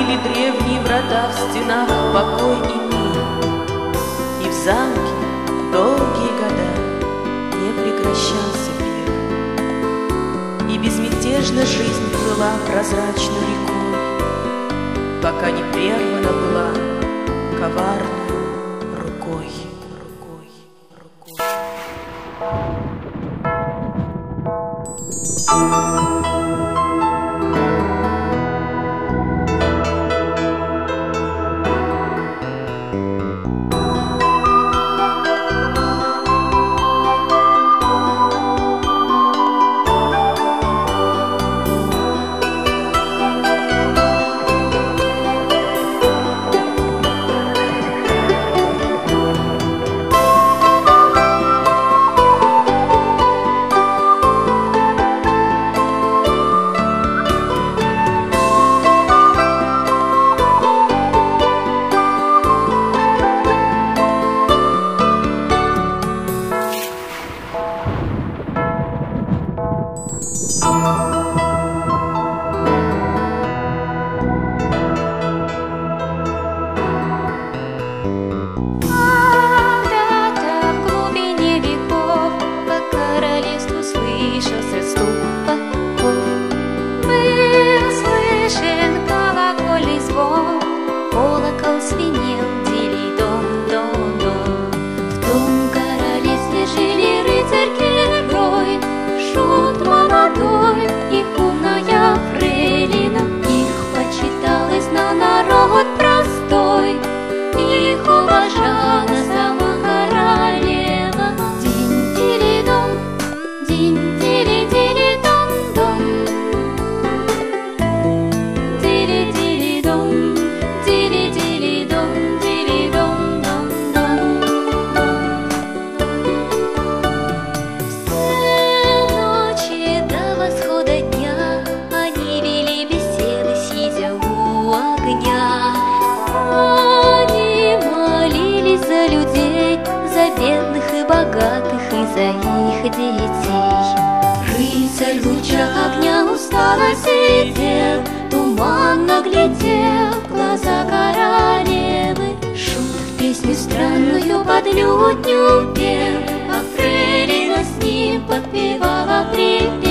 открыли древние врата в стенах покой и мир. И в замке долгие года не прекращался пир. И безмятежно жизнь плыла прозрачной рекой, пока не прервана была коварной рукой. Колокол звенел, Dee-lee-don-don-don. В том королевстве жили рыцарь-герой, шут молодой и умная фрейлина. Их почиталось, но народ простой, их уважала сама королева. Динь-дили-дон, динь-дили-дили-дон-дон. Дили-дили-дон, дили-дили-дон, дили-дон-дон-дон. Все ночи до восхода дня они вели беседы, сидя у огня. Они молились за людей, за бедных и богатых, и за их детей. Рыцарь в лучах огня устало сидел, туманно глядел в глаза королевы. Шут песню странную под лютню пел, а фрейлина с ним подпевала припев.